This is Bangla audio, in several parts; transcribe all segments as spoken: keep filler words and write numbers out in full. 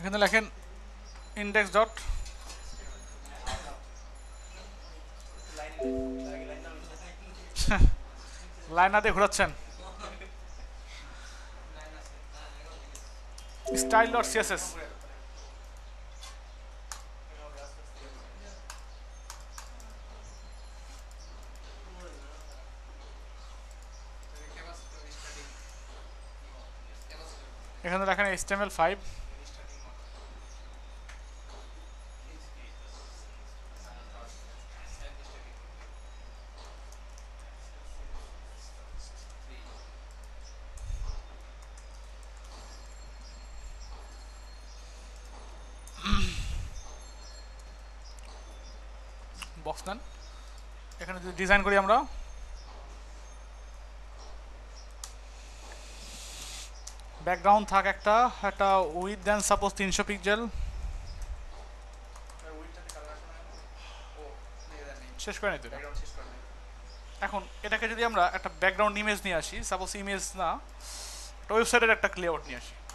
এখানে লেখেন ইন্ডেক্স ডট লাইন না দিয়ে ঘোরাচ্ছেন স্টাইল ডট সিএসএস এখানে লেখেন এইচটিএমএল ফাইভ বক্স নেন এখানে যদি ডিজাইন করি আমরা ব্যাকগ্রাউন্ড থাক একটা একটা উইথ দেন সাপোজ তিনশো পিক্সেল শেষ করে নিতে এখন এটাকে যদি আমরা একটা ব্যাকগ্রাউন্ড ইমেজ নিয়ে আসি সাপোজ ইমেজ না একটা ওয়েবসাইটের একটা লেআউট নিয়ে আসি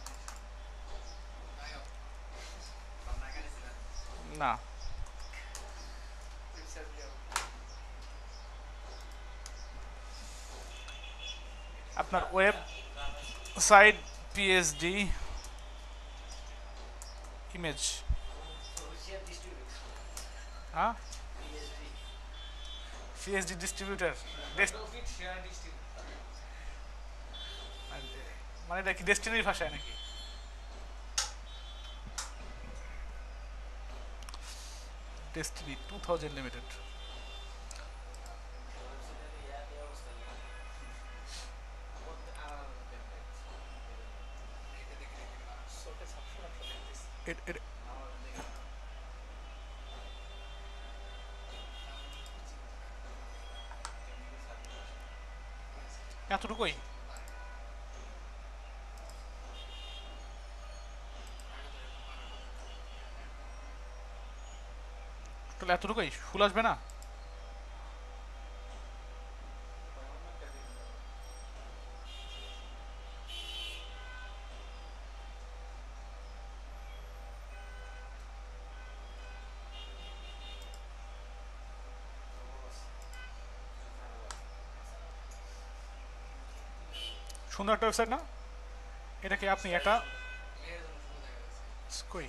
না আপনার ওয়েব সাইট পিএসডি ইমেজ হ্যাঁ পিএসডি ডিস্ট্রিবিউটার মানে এটা কি ডেস্টিনির ভাষায় নাকি ডেস্টিনি টু থাউজেন্ড লিমিটেড এতটুকুই তাহলে এতটুকুই ফুল আসবে না সুন্দর একটা ওয়েবসাইট না এটাকে আপনি একটা কই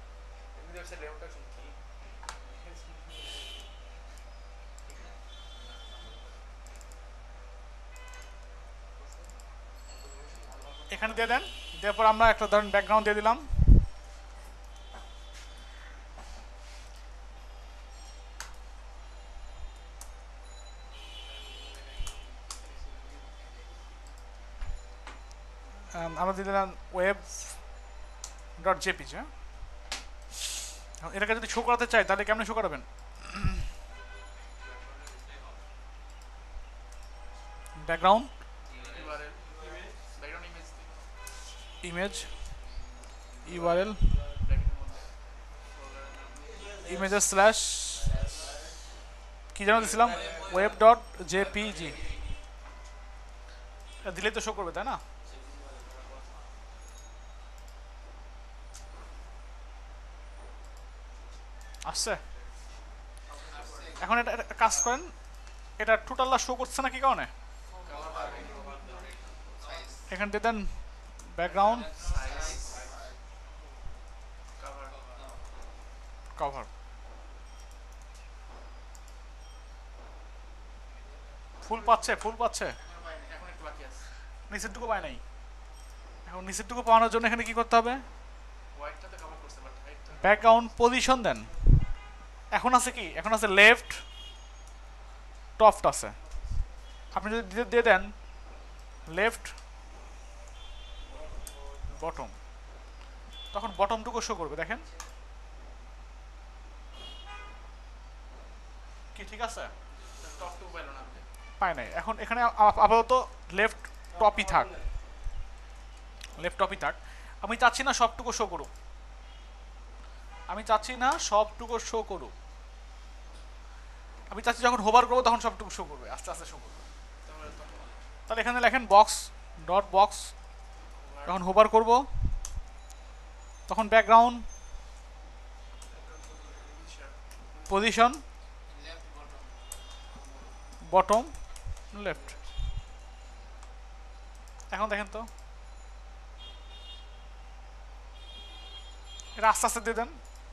এখানে দিয়ে দেন দেওয়ার পর আমরা একটা ধরেন ব্যাকগ্রাউন্ড দিয়ে দিলাম আমরা দিয়ে দিলাম ওয়েব ডট জেপিজি হ্যাঁ এটাকে যদি শো করাতে চাই তাহলে কেমন শো করাবেন ব্যাকগ্রাউন্ড ইমেজ ইউআরএল ইমেজের স্ল্যাশ কি যেন দিয়েছিলাম ওয়েব ডট জেপিজি দিলেই তো শো করবে তাই না আসছে এখন এটা কাজ করেন এটা টোটালটা শো করছে না কি কারণে এখানে দিয়ে দেন ব্যাকগ্রাউন্ড কভার ফুল পাচ্ছে ফুল পাচ্ছে নিচেরটুকু পায় নাই এখন নিচেরটুকু পাওয়ানোর জন্য এখানে কি করতে হবে ব্যাকগ্রাউন্ড পজিশন দেন এখন আছে কি এখন আছে লেফট টপট আছে আপনি যদি দিয়ে দেন লেফট বটম তখন বটমটুকু শো করবে দেখেন কি ঠিক আছে পায় নাই এখন এখানে আপাতত লেফট টপই থাক লেফট টপই থাক আমি চাচ্ছি না সবটুকু শো করুক আমি চাচ্ছি না সবটুকু শো করুক আমি চাচ্ছি যখন হোভার করবো তখন সবটুকু শো করবে আস্তে আস্তে শো করবে তাহলে এখানে লেখেন বক্স ডট বক্স যখন হোভার করব তখন ব্যাকগ্রাউন্ড পজিশন বটম লেফট। এখন দেখেন তো এটা আস্তে আস্তে দিয়ে দেন।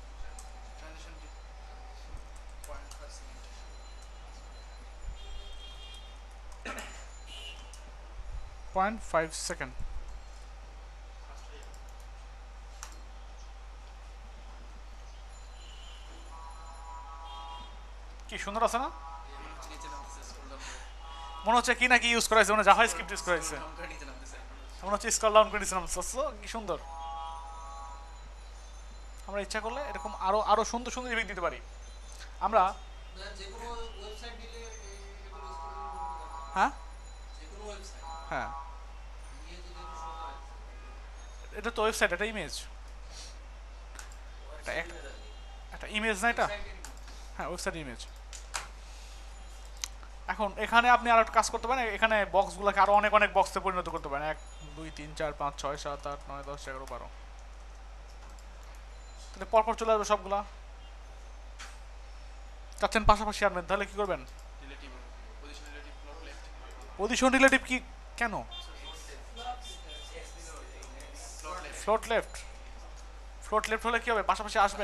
Point five second. কি সুন্দর আছে না? মনে হচ্ছে কি না কি ইউজ করা হয়েছে, মানে জাভা স্ক্রিপ্ট ইউজ করা হয়েছে, মনে হচ্ছে স্ক্রল ডাউন করে দিয়েছিলাম। কি সুন্দর। আমরা ইচ্ছা করলে এরকম আরো আরো সুন্দর সুন্দর ইফেক্ট দিতে পারি আমরা। হ্যাঁ হ্যাঁ এটা তো ওয়েবসাইট, এটা ইমেজ, এটা একটা ইমেজ না এটা? হ্যাঁ ওয়েবসাইট ইমেজ। এখন এখানে আপনি আরো একটা কাজ করতে পারেন, এখানে বক্সগুলোকে আরো অনেক অনেক বক্সে পরিণত করতে পারেন। এক দুই তিন চার পাঁচ ছয় সাত আট নয় দশ এগারো বারো, তাহলে পরপর চলে আসবে সবগুলা। চাচ্ছেন পাশাপাশি আনবেন, তাহলে কি করবেন? পজিশন রিলেটিভ কি কেন? Float left. ফ্লোট লেফট হলে কি হবে? পাশাপাশি আসবে,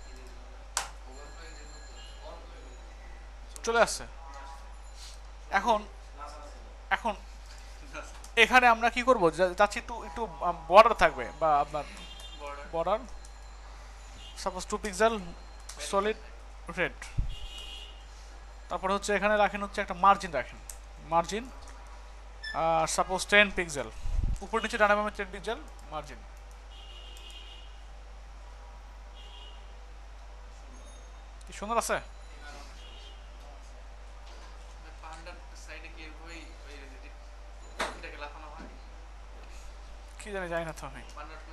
চলে আসছে। এখন এখন এখানে আমরা কি করব, যাচ্ছি একটু একটু বর্ডার থাকবে, বা আপনার border suppose two pixel solid red. তারপরে হচ্ছে এখানে রাখেন হচ্ছে একটা মার্জিন রাখেন, মার্জিন সাপোজ টেন পিক্সেল, উপর নিচে ডানা বামে টেন পিক্সেল মার্জিন। কি সুন্দর আছে। কি জানি জানি না তো আমি।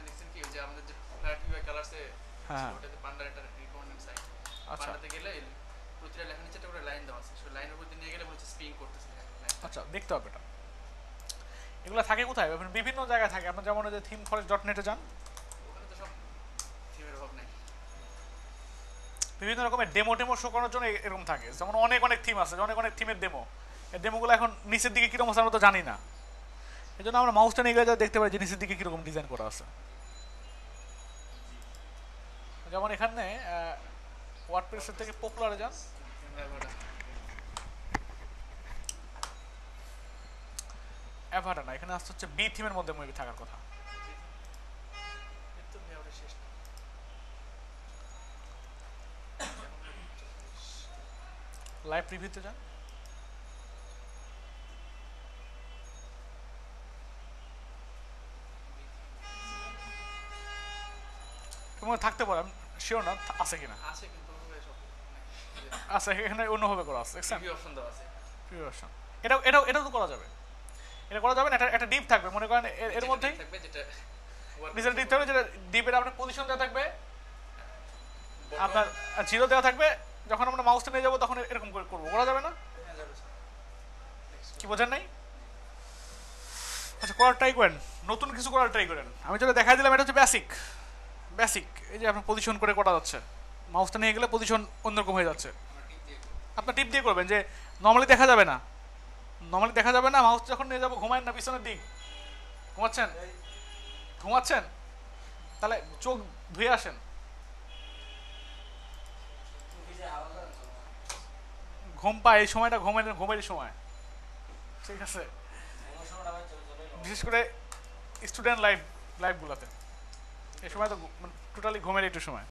হ্যাঁ আচ্ছা আচ্ছা দেখতে হবে এটা। এগুলো থাকে কোথায়? বিভিন্ন জায়গায় থাকে। আপনার যেমন যে থিম ফরেস্ট ডট নেটে যান, বিভিন্ন রকমের ডেমো টেমো শো করার জন্য এরকম থাকে। যেমন অনেক অনেক থিম আছে, অনেক অনেক থিমের ডেমো। এই ডেমোগুলো এখন নিচের দিকে কীরকম আছে আমরা তো জানি না, এই জন্য আমরা মাউসটা নিয়ে গেলে দেখতে পাই যে নিচের দিকে কীরকম ডিজাইন করা আছে। যেমন এখানে ওয়ার্ডপ্রেসের থেকে পপুলারে যান, অ্যাভাটা না, এখানে আসতে হচ্ছে বি থিমের মধ্যে মুভি থাকার কথা। লাইভ প্রিভিউতে যান, তোমার থাকতে পারে, আমি শিওর না আছে কিনা। আচ্ছা এখানে অন্যভাবে করা আছে, দেখছেন প্রিভিউ অপশন। এটাও এটাও এটাও তো করা যাবে, এটা করা যাবে না। একটা একটা ডিপ থাকবে, মনে করেন এর মধ্যেই নিচের ডিপ থাকবে, যেটা ডিপের আপনার পজিশন দেওয়া থাকবে, আপনার জিরো দেওয়া থাকবে। যখন আমরা মাউসটা নিয়ে যাবো তখন এরকম করে করবো, করা যাবে না? কি বোঝেন নাই? আচ্ছা করার ট্রাই করেন, নতুন কিছু করার ট্রাই করেন। আমি যেটা দেখাই দিলাম এটা হচ্ছে বেসিক বেসিক এই যে আপনার পজিশন করে করা যাচ্ছে, মাউসটা নিয়ে গেলে পজিশন অন্যরকম হয়ে যাচ্ছে। আপনার টিপ দিয়ে করবেন, যে নর্মালি দেখা যাবে না, নর্মালি দেখা যাবে না। মাউস যখন নিয়ে যাবো ঘুমায় না পিছনের দিক, ঘুমাচ্ছেন ঘুমাচ্ছেন তাহলে চোখ ধুয়ে আসেন। ঘুম পায় এই সময়টা, ঘুমের ঘুমের সময়, ঠিক আছে? বিশেষ করে স্টুডেন্ট লাইফ লাইফগুলোতে এই সময় তো টোটালি ঘুমের একটু সময়।